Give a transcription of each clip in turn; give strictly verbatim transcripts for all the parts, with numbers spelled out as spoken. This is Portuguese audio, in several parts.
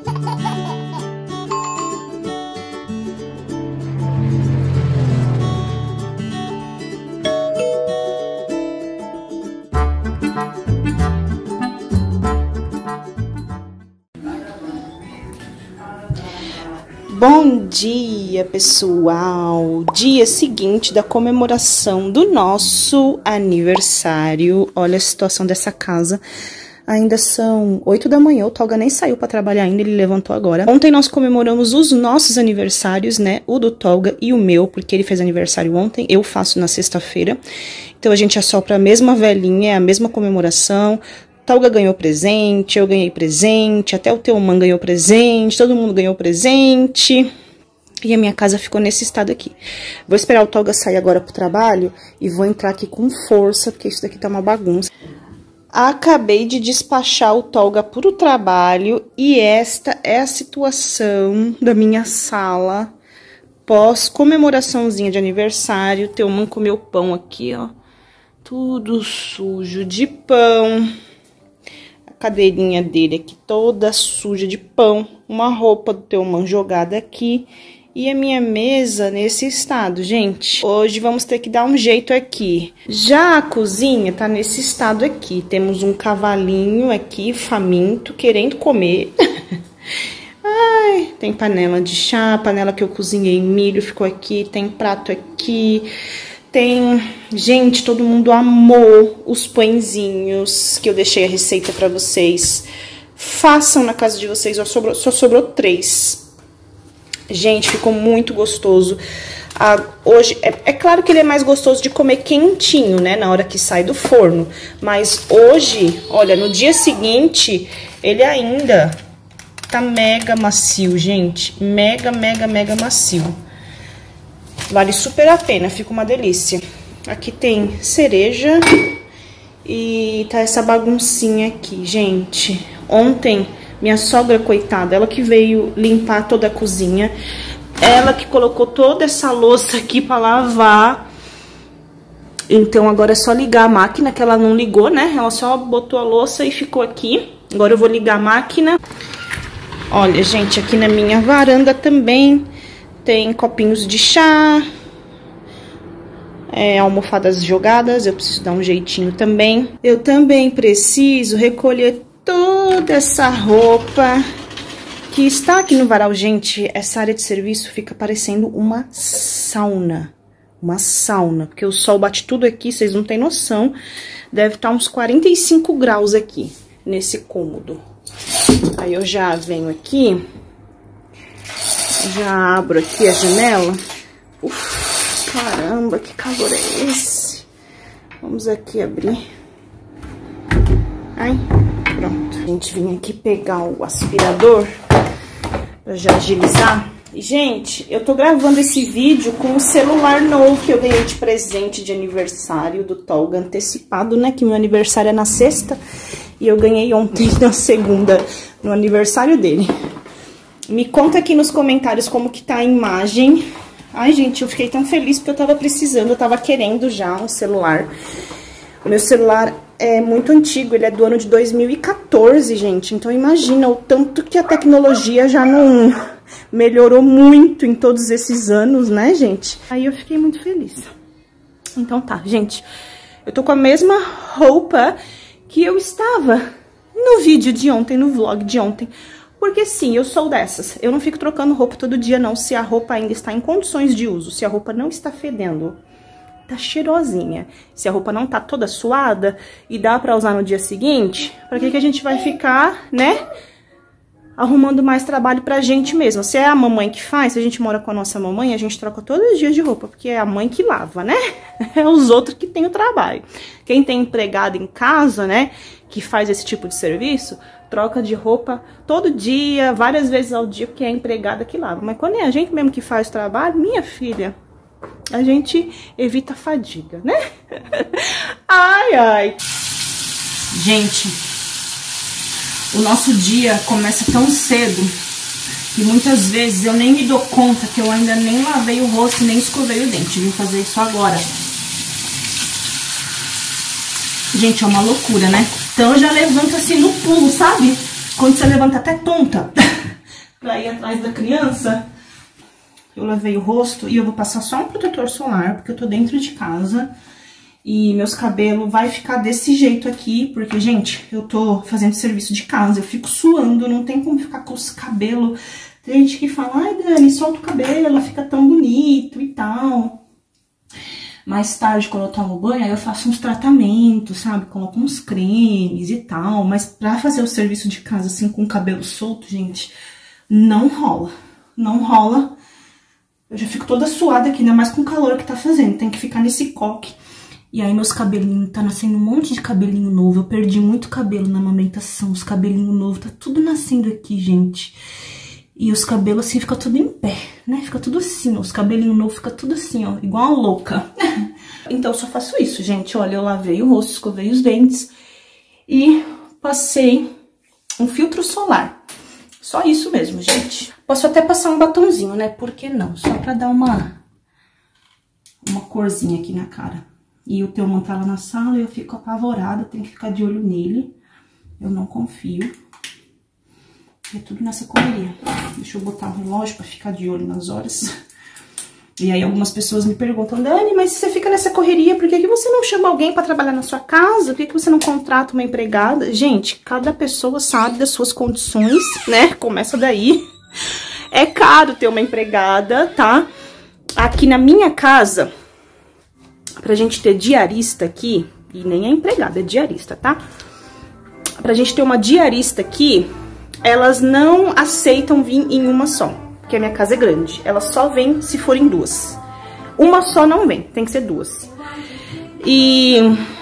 Bom dia, pessoal! Dia seguinte da comemoração do nosso aniversário. Olha a situação dessa casa. Ainda são oito da manhã, o Tolga nem saiu pra trabalhar ainda, ele levantou agora. Ontem nós comemoramos os nossos aniversários, né? O do Tolga e o meu, porque ele fez aniversário ontem, eu faço na sexta-feira. Então a gente assopra a mesma velhinha, a mesma comemoração. Tolga ganhou presente, eu ganhei presente, até o Teoman ganhou presente, todo mundo ganhou presente. E a minha casa ficou nesse estado aqui. Vou esperar o Tolga sair agora pro trabalho e vou entrar aqui com força, porque isso daqui tá uma bagunça. Acabei de despachar o Tolga pro trabalho e esta é a situação da minha sala pós comemoraçãozinha de aniversário. O Teoman comeu pão aqui, ó, tudo sujo de pão. Cadeirinha dele aqui toda suja de pão, uma roupa do Teoman jogada aqui e a minha mesa nesse estado, gente. Hoje vamos ter que dar um jeito aqui. Já a cozinha tá nesse estado aqui, temos um cavalinho aqui faminto, querendo comer. Ai, tem panela de chá, panela que eu cozinhei milho ficou aqui, tem prato aqui. Tem... Gente, todo mundo amou os pãezinhos que eu deixei a receita pra vocês. Façam na casa de vocês, só sobrou, só sobrou três. Gente, ficou muito gostoso. Ah, hoje, é, é claro que ele é mais gostoso de comer quentinho, né, na hora que sai do forno. Mas hoje, olha, no dia seguinte, ele ainda tá mega macio, gente. Mega, mega, mega macio. Vale super a pena, fica uma delícia. Aqui tem cereja e tá essa baguncinha aqui, gente. Ontem, minha sogra, coitada, ela que veio limpar toda a cozinha. Ela que colocou toda essa louça aqui pra lavar. Então agora é só ligar a máquina, que ela não ligou, né? Ela só botou a louça e ficou aqui. Agora eu vou ligar a máquina. Olha, gente, aqui na minha varanda também... Tem copinhos de chá, é, almofadas jogadas, eu preciso dar um jeitinho também. Eu também preciso recolher toda essa roupa que está aqui no varal. Gente, essa área de serviço fica parecendo uma sauna, uma sauna, porque o sol bate tudo aqui, vocês não têm noção. Deve estar uns quarenta e cinco graus aqui, nesse cômodo. Aí eu já venho aqui... Já abro aqui a janela. Uf, caramba, que calor é esse? Vamos aqui abrir. Ai, pronto. A gente vem aqui pegar o aspirador pra já agilizar. E, gente, eu tô gravando esse vídeo com o celular novo que eu ganhei de presente de aniversário do Tolga, antecipado, né? Que meu aniversário é na sexta e eu ganhei ontem na segunda, no aniversário dele. Me conta aqui nos comentários como que tá a imagem. Ai, gente, eu fiquei tão feliz porque eu tava precisando, eu tava querendo já um celular. O meu celular é muito antigo, ele é do ano de dois mil e quatorze, gente. Então imagina o tanto que a tecnologia já não melhorou muito em todos esses anos, né, gente? Aí eu fiquei muito feliz. Então tá, gente, eu tô com a mesma roupa que eu estava no vídeo de ontem, no vlog de ontem. Porque sim, eu sou dessas. Eu não fico trocando roupa todo dia, não, se a roupa ainda está em condições de uso. Se a roupa não está fedendo, tá cheirosinha. Se a roupa não tá toda suada e dá pra usar no dia seguinte, pra que que a gente vai ficar, né, arrumando mais trabalho pra gente mesmo? Se é a mamãe que faz, se a gente mora com a nossa mamãe, a gente troca todos os dias de roupa, porque é a mãe que lava, né? É os outros que tem o trabalho. Quem tem empregado em casa, né, que faz esse tipo de serviço... Troca de roupa todo dia, várias vezes ao dia, porque é a empregada que lava. Mas quando é a gente mesmo que faz o trabalho, minha filha, a gente evita a fadiga, né? Ai, ai. Gente, o nosso dia começa tão cedo que muitas vezes eu nem me dou conta que eu ainda nem lavei o rosto, nem escovei o dente. Vim fazer isso agora. Gente, é uma loucura, né? Então eu já levanto assim no pulo, sabe? Quando você levanta até tonta. pra ir atrás da criança. Eu lavei o rosto e eu vou passar só um protetor solar, porque eu tô dentro de casa. E meus cabelos vai ficar desse jeito aqui, porque, gente, eu tô fazendo serviço de casa, eu fico suando, não tem como ficar com os cabelos. Tem gente que fala, ai, Dani, solta o cabelo, fica tão bonito e tal. Mais tarde, quando eu tomo banho, aí eu faço uns tratamentos, sabe? Coloco uns cremes e tal. Mas pra fazer o serviço de casa, assim, com o cabelo solto, gente, não rola. Não rola. Eu já fico toda suada aqui, ainda mais com o calor que tá fazendo. Tem que ficar nesse coque. E aí meus cabelinhos, tá nascendo um monte de cabelinho novo. Eu perdi muito cabelo na amamentação. Os cabelinhos novos, tá tudo nascendo aqui, gente. E os cabelos assim, fica tudo em pé, né? Fica tudo assim, ó. Os cabelinhos novos fica tudo assim, ó. Igual uma louca. Então eu só faço isso, gente. Olha, eu lavei o rosto, escovei os dentes. E passei um filtro solar. Só isso mesmo, gente. Posso até passar um batonzinho, né? Por que não? Só pra dar uma, uma corzinha aqui na cara. E o Teoman tá lá na sala e eu fico apavorada. Tenho que ficar de olho nele. Eu não confio. É tudo nessa correria. Deixa eu botar um relógio pra ficar de olho nas horas. E aí algumas pessoas me perguntam, Dani, mas se você fica nessa correria, por que que você não chama alguém pra trabalhar na sua casa? Por que que você não contrata uma empregada? Gente, cada pessoa sabe das suas condições, né? Começa daí. É caro ter uma empregada, tá? Aqui na minha casa, pra gente ter diarista aqui, e nem é empregada, é diarista, tá? Pra gente ter uma diarista aqui, elas não aceitam vir em uma só, porque a minha casa é grande. Elas só vêm se forem duas. Uma só não vem, tem que ser duas. E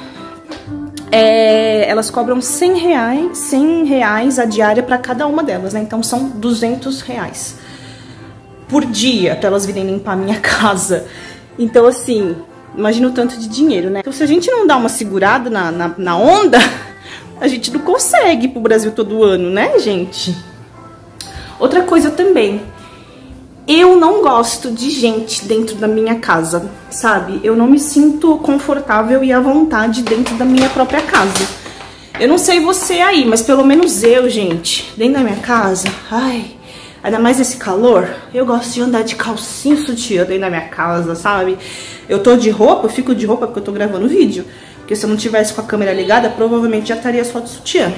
é, elas cobram cem reais, cem reais a diária pra cada uma delas, né? Então são duzentos reais por dia pra elas virem limpar a minha casa. Então assim, imagina o tanto de dinheiro, né? Então se a gente não dá uma segurada na, na, na onda, a gente não consegue ir pro Brasil todo ano, né, gente? Outra coisa também, eu não gosto de gente dentro da minha casa, sabe? Eu não me sinto confortável e à vontade dentro da minha própria casa. Eu não sei você aí, mas pelo menos eu, gente, dentro da minha casa, ai, ainda mais nesse calor, eu gosto de andar de calcinha sutiã dentro da minha casa, sabe? Eu tô de roupa, eu fico de roupa porque eu tô gravando vídeo. Porque se eu não tivesse com a câmera ligada, provavelmente já estaria só de sutiã.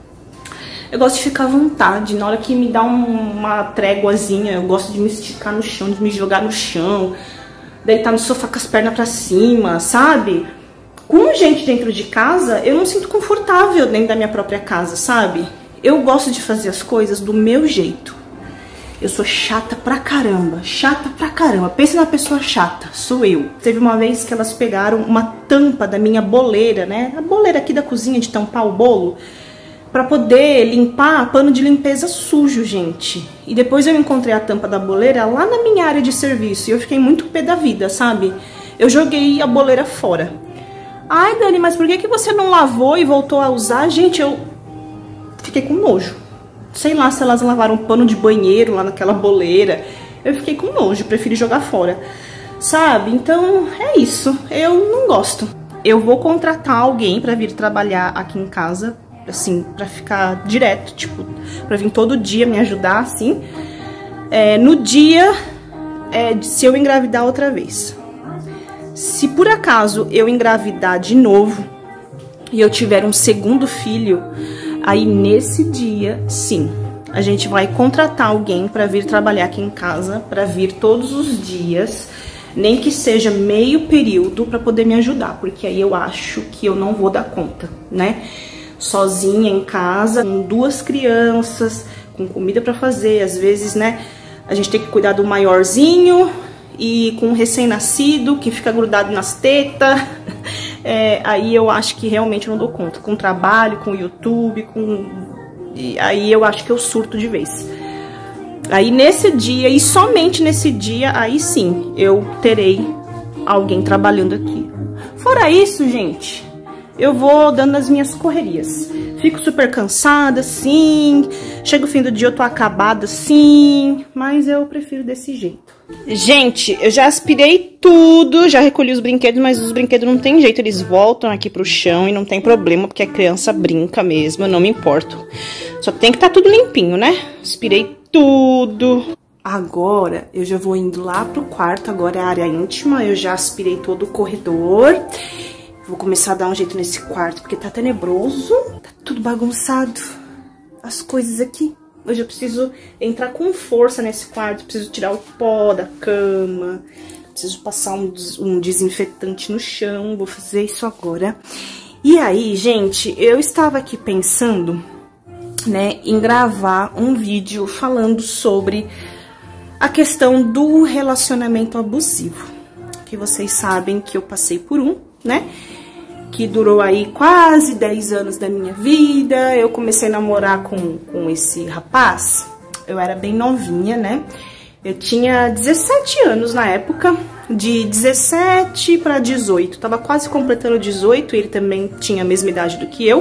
Eu gosto de ficar à vontade. Na hora que me dá um, uma tréguazinha, eu gosto de me esticar no chão, de me jogar no chão, deitar no sofá com as pernas pra cima, sabe? Com gente dentro de casa, eu não sinto confortável dentro da minha própria casa, sabe? Eu gosto de fazer as coisas do meu jeito. Eu sou chata pra caramba, chata pra caramba. Pensa na pessoa chata, sou eu. Teve uma vez que elas pegaram uma tampa da minha boleira, né? A boleira aqui da cozinha de tampar o bolo, pra poder limpar pano de limpeza sujo, gente. E depois eu encontrei a tampa da boleira lá na minha área de serviço e eu fiquei muito pé da vida, sabe? Eu joguei a boleira fora. Ai, Dani, mas por que que você não lavou e voltou a usar? Gente, eu fiquei com nojo. Sei lá se elas lavaram um pano de banheiro lá naquela boleira. Eu fiquei com nojo, preferi jogar fora. Sabe? Então, é isso. Eu não gosto. Eu vou contratar alguém pra vir trabalhar aqui em casa, assim, pra ficar direto, tipo, pra vir todo dia me ajudar, assim. É, no dia, é, se eu engravidar outra vez. Se por acaso eu engravidar de novo e eu tiver um segundo filho, aí nesse dia, sim, a gente vai contratar alguém para vir trabalhar aqui em casa, para vir todos os dias, nem que seja meio período, para poder me ajudar, porque aí eu acho que eu não vou dar conta, né? Sozinha em casa, com duas crianças, com comida para fazer, às vezes, né? A gente tem que cuidar do maiorzinho e com o recém-nascido que fica grudado nas tetas. É, aí eu acho que realmente eu não dou conta. Com o trabalho, com o YouTube, com... E aí eu acho que eu surto de vez. Aí nesse dia, e somente nesse dia, aí sim, eu terei alguém trabalhando aqui. Fora isso, gente, eu vou dando as minhas correrias. Fico super cansada, sim. Chega o fim do dia, eu tô acabada, sim. Mas eu prefiro desse jeito. Gente, eu já aspirei tudo, já recolhi os brinquedos, mas os brinquedos não tem jeito, eles voltam aqui pro chão e não tem problema, porque a criança brinca mesmo, eu não me importo. Só tem que estar tudo limpinho, né? Aspirei tudo. Agora eu já vou indo lá pro quarto, agora é a área íntima, eu já aspirei todo o corredor. Vou começar a dar um jeito nesse quarto, porque tá tenebroso, tá tudo bagunçado. As coisas aqui. Hoje eu preciso entrar com força nesse quarto, preciso tirar o pó da cama, preciso passar um, um desinfetante no chão, vou fazer isso agora. E aí, gente, eu estava aqui pensando, né, em gravar um vídeo falando sobre a questão do relacionamento abusivo, que vocês sabem que eu passei por um, né, que durou aí quase dez anos da minha vida. Eu comecei a namorar com, com esse rapaz, eu era bem novinha, né, eu tinha dezessete anos na época, de dezessete para dezoito, tava quase completando dezoito, ele também tinha a mesma idade do que eu.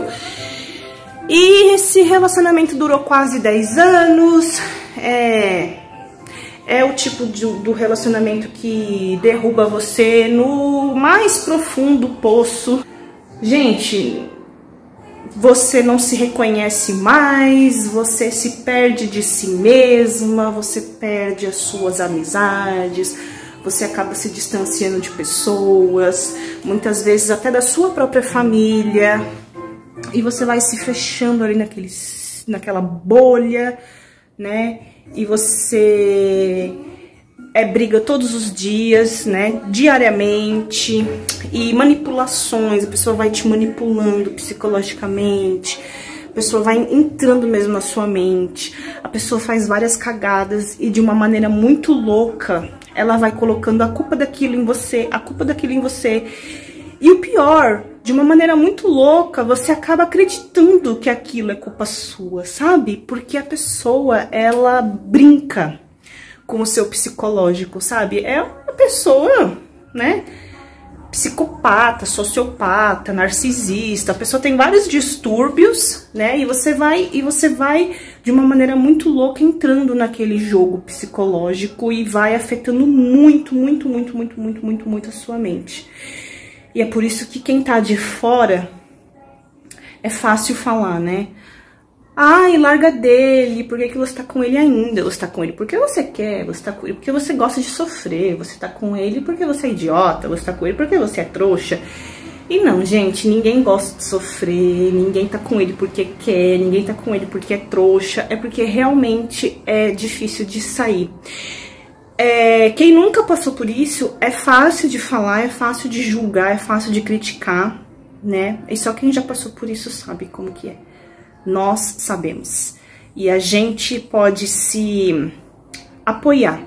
E esse relacionamento durou quase dez anos, é... É o tipo de, do relacionamento que derruba você no mais profundo poço. Gente, você não se reconhece mais, você se perde de si mesma, você perde as suas amizades, você acaba se distanciando de pessoas, muitas vezes até da sua própria família, e você vai se fechando ali naquele, naquela bolha, né? E você é briga todos os dias, né, diariamente, e manipulações, a pessoa vai te manipulando psicologicamente, a pessoa vai entrando mesmo na sua mente, a pessoa faz várias cagadas e de uma maneira muito louca, ela vai colocando a culpa daquilo em você, a culpa daquilo em você, e o pior, de uma maneira muito louca, você acaba acreditando que aquilo é culpa sua, sabe? Porque a pessoa, ela brinca com o seu psicológico, sabe? É uma pessoa, né, psicopata, sociopata, narcisista, a pessoa tem vários distúrbios, né? E você vai, e você vai de uma maneira muito louca entrando naquele jogo psicológico e vai afetando muito, muito, muito, muito, muito, muito, muito a sua mente. E é por isso que quem tá de fora é fácil falar, né? Ai, larga dele, por que, que você tá com ele ainda? Você tá com ele porque você quer, você tá com ele porque você gosta de sofrer, você tá com ele porque você é idiota, você tá com ele porque você é trouxa. E não, gente, ninguém gosta de sofrer, ninguém tá com ele porque quer, ninguém tá com ele porque é trouxa, é porque realmente é difícil de sair. É, quem nunca passou por isso, é fácil de falar, é fácil de julgar, é fácil de criticar, né? E só quem já passou por isso sabe como que é. Nós sabemos. E a gente pode se apoiar.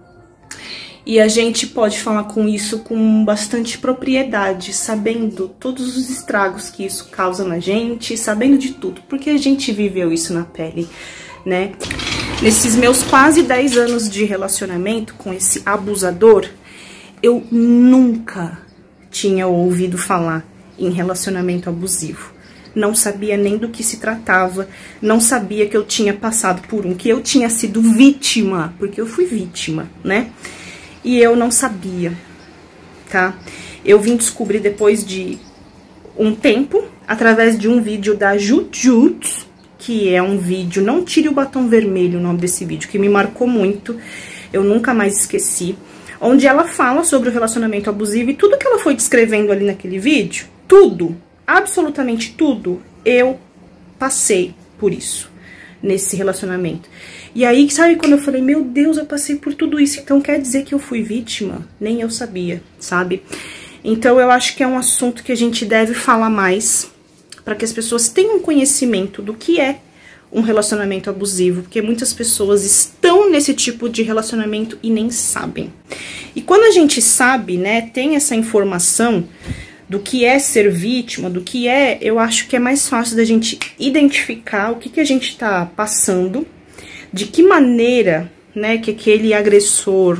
E a gente pode falar com isso com bastante propriedade, sabendo todos os estragos que isso causa na gente, sabendo de tudo, porque a gente viveu isso na pele, né? Nesses meus quase dez anos de relacionamento com esse abusador, eu nunca tinha ouvido falar em relacionamento abusivo. Não sabia nem do que se tratava, não sabia que eu tinha passado por um, que eu tinha sido vítima, porque eu fui vítima, né? E eu não sabia, tá? Eu vim descobrir depois de um tempo, através de um vídeo da Jujutsu, que é um vídeo, não tire o batom vermelho, o nome desse vídeo, que me marcou muito, eu nunca mais esqueci, onde ela fala sobre o relacionamento abusivo e tudo que ela foi descrevendo ali naquele vídeo, tudo, absolutamente tudo, eu passei por isso, nesse relacionamento. E aí, sabe quando eu falei, meu Deus, eu passei por tudo isso, então quer dizer que eu fui vítima? Nem eu sabia, sabe? Então eu acho que é um assunto que a gente deve falar mais, para que as pessoas tenham conhecimento do que é um relacionamento abusivo, porque muitas pessoas estão nesse tipo de relacionamento e nem sabem. E quando a gente sabe, né, tem essa informação do que é ser vítima, do que é, eu acho que é mais fácil da gente identificar o que, que a gente tá passando, de que maneira, né, que aquele agressor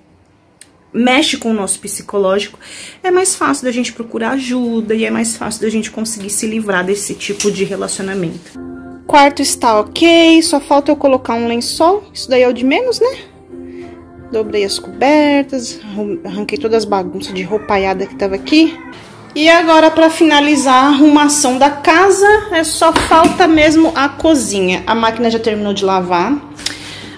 mexe com o nosso psicológico, é mais fácil da gente procurar ajuda e é mais fácil da gente conseguir se livrar desse tipo de relacionamento. Quarto está ok, só falta eu colocar um lençol, isso daí é o de menos, né? Dobrei as cobertas, arranquei todas as bagunças de roupaiada que tava aqui. E agora, para finalizar a arrumação da casa, é só falta mesmo a cozinha. A máquina já terminou de lavar.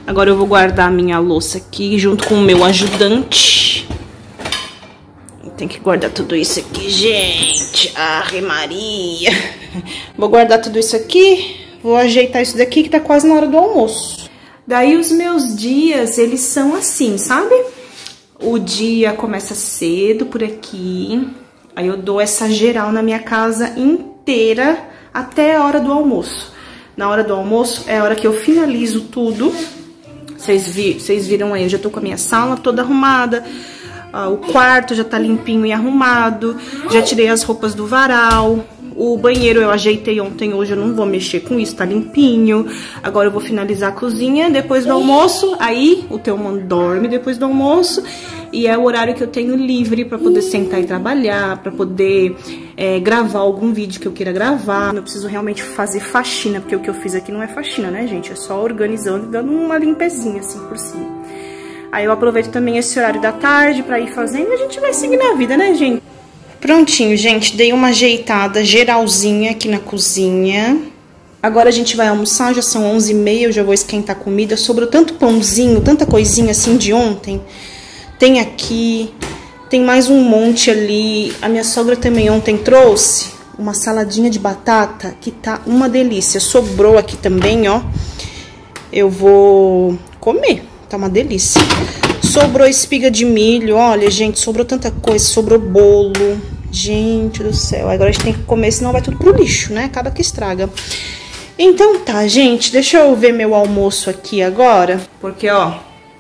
Agora eu vou guardar a minha louça aqui junto com o meu ajudante. Tem que guardar tudo isso aqui, gente. Ave Maria. Vou guardar tudo isso aqui. Vou ajeitar isso daqui que tá quase na hora do almoço. Daí os meus dias, eles são assim, sabe? O dia começa cedo por aqui. Aí eu dou essa geral na minha casa inteira até a hora do almoço. Na hora do almoço é a hora que eu finalizo tudo. Vocês vi, vocês viram aí, eu já tô com a minha sala toda arrumada. Uh, o quarto já tá limpinho e arrumado. Já tirei as roupas do varal. O banheiro eu ajeitei ontem, hoje eu não vou mexer com isso, tá limpinho. Agora eu vou finalizar a cozinha depois do almoço. Aí o Teoman dorme depois do almoço. E é o horário que eu tenho livre pra poder sentar e trabalhar, pra poder é, gravar algum vídeo que eu queira gravar. Eu preciso realmente fazer faxina, porque o que eu fiz aqui não é faxina, né, gente? É só organizando e dando uma limpezinha assim por cima. Aí eu aproveito também esse horário da tarde pra ir fazendo e a gente vai seguir na vida, né, gente? Prontinho, gente. Dei uma ajeitada geralzinha aqui na cozinha. Agora a gente vai almoçar, já são onze e meia, eu já vou esquentar a comida. Sobrou tanto pãozinho, tanta coisinha assim de ontem. Tem aqui, tem mais um monte ali. A minha sogra também ontem trouxe uma saladinha de batata que tá uma delícia. Sobrou aqui também, ó. Eu vou comer. Tá uma delícia. Sobrou espiga de milho. Olha, gente, sobrou tanta coisa. Sobrou bolo. Gente do céu. Agora a gente tem que comer, senão vai tudo pro lixo, né? Acaba que estraga. Então tá, gente. Deixa eu ver meu almoço aqui agora. Porque, ó.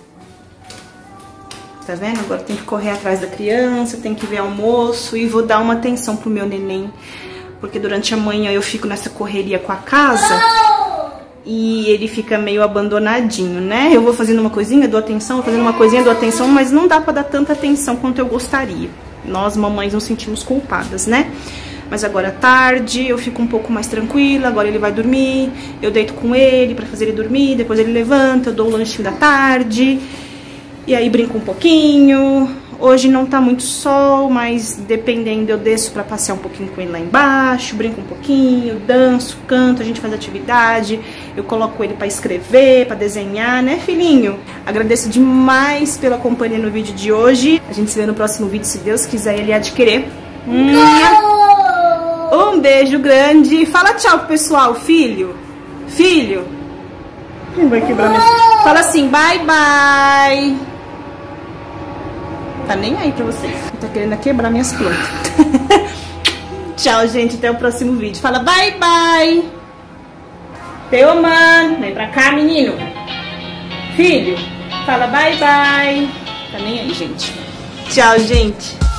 Tá vendo? Agora tem que correr atrás da criança. Tem que ver almoço. E vou dar uma atenção pro meu neném. Porque durante a manhã eu fico nessa correria com a casa. E ele fica meio abandonadinho, né? Eu vou fazendo uma coisinha, dou atenção, vou fazendo uma coisinha, dou atenção, mas não dá pra dar tanta atenção quanto eu gostaria. Nós, mamães, nos sentimos culpadas, né? Mas agora à tarde eu fico um pouco mais tranquila, agora ele vai dormir, eu deito com ele pra fazer ele dormir, depois ele levanta, eu dou o lanchinho da tarde, e aí brinco um pouquinho. Hoje não tá muito sol, mas dependendo eu desço pra passear um pouquinho com ele lá embaixo, brinco um pouquinho, danço, canto, a gente faz atividade, eu coloco ele pra escrever, pra desenhar, né, filhinho? Agradeço demais pela companhia no vídeo de hoje. A gente se vê no próximo vídeo, se Deus quiser, ele há de querer. Um beijo grande. Fala tchau pro pessoal, filho. Filho. Quem vai quebrar minha... Fala assim, bye, bye. Tá nem aí pra vocês. Tá querendo quebrar minhas plantas. Tchau, gente. Até o próximo vídeo. Fala bye, bye. Teoman, vem pra cá, menino. Filho, fala bye, bye. Tá nem aí, gente. Tchau, gente.